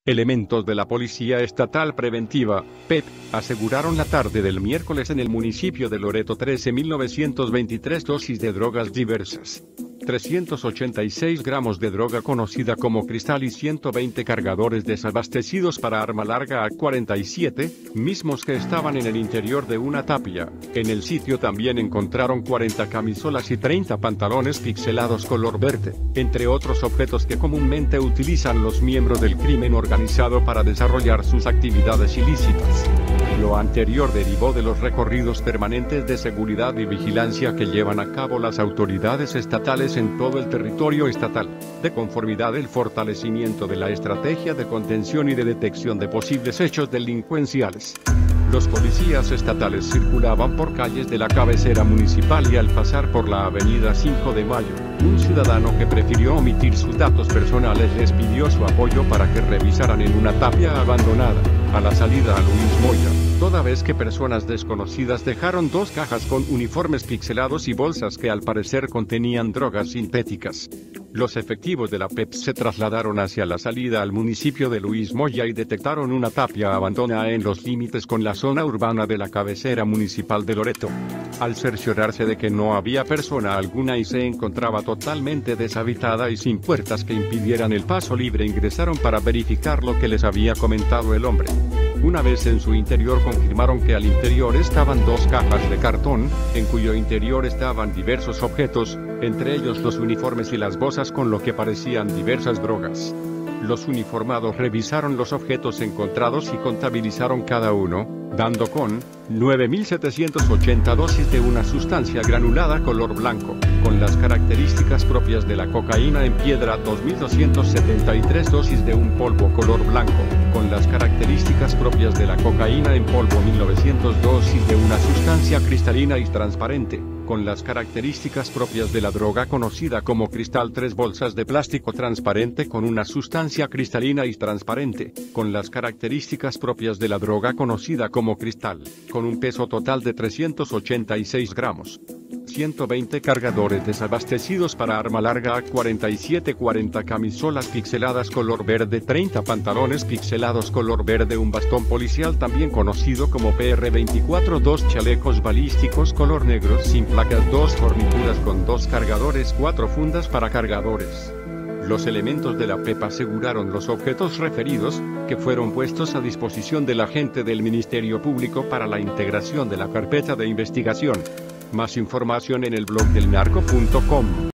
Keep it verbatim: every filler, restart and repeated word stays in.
Elementos de la Policía Estatal Preventiva, P E P, aseguraron la tarde del miércoles en el municipio de Loreto trece mil novecientos veintitrés dosis de drogas diversas. trescientos ochenta y seis gramos de droga conocida como cristal y ciento veinte cargadores desabastecidos para arma larga A cuarenta y siete, mismos que estaban en el interior de una tapia. En el sitio también encontraron cuarenta camisolas y treinta pantalones pixelados color verde, entre otros objetos que comúnmente utilizan los miembros del crimen organizado para desarrollar sus actividades ilícitas. Lo anterior derivó de los recorridos permanentes de seguridad y vigilancia que llevan a cabo las autoridades estatales en todo el territorio estatal, de conformidad al fortalecimiento de la estrategia de contención y de detección de posibles hechos delincuenciales. Los policías estatales circulaban por calles de la cabecera municipal y al pasar por la avenida cinco de mayo, un ciudadano que prefirió omitir sus datos personales les pidió su apoyo para que revisaran en una tapia abandonada, a la salida a Luis Moya, toda vez que personas desconocidas dejaron dos cajas con uniformes pixelados y bolsas que al parecer contenían drogas sintéticas. Los efectivos de la P E P se trasladaron hacia la salida al municipio de Luis Moya y detectaron una tapia abandonada en los límites con la zona urbana de la cabecera municipal de Loreto. Al cerciorarse de que no había persona alguna y se encontraba totalmente deshabitada y sin puertas que impidieran el paso libre, ingresaron para verificar lo que les había comentado el hombre. Una vez en su interior confirmaron que al interior estaban dos cajas de cartón, en cuyo interior estaban diversos objetos, entre ellos los uniformes y las bolsas con lo que parecían diversas drogas. Los uniformados revisaron los objetos encontrados y contabilizaron cada uno, dando con nueve mil setecientos ochenta dosis de una sustancia granulada color blanco, con las características propias de la cocaína en piedra, dos mil doscientas setenta y tres dosis de un polvo color blanco, con las características propias de la cocaína en polvo, mil novecientas dosis de una sustancia cristalina y transparente, con las características propias de la droga conocida como cristal, tres bolsas de plástico transparente con una sustancia cristalina y transparente, con las características propias de la droga conocida como cristal, con un peso total de trescientos ochenta y seis gramos. ciento veinte cargadores desabastecidos para arma larga A cuarenta y siete, cuarenta camisolas pixeladas color verde, treinta pantalones pixelados color verde, un bastón policial también conocido como P R veinticuatro, dos chalecos balísticos color negro sin placas, dos fornituras con dos cargadores, cuatro fundas para cargadores. Los elementos de la P E P aseguraron los objetos referidos, que fueron puestos a disposición del agente del Ministerio Público para la integración de la carpeta de investigación. Más información en el blog del narco punto com.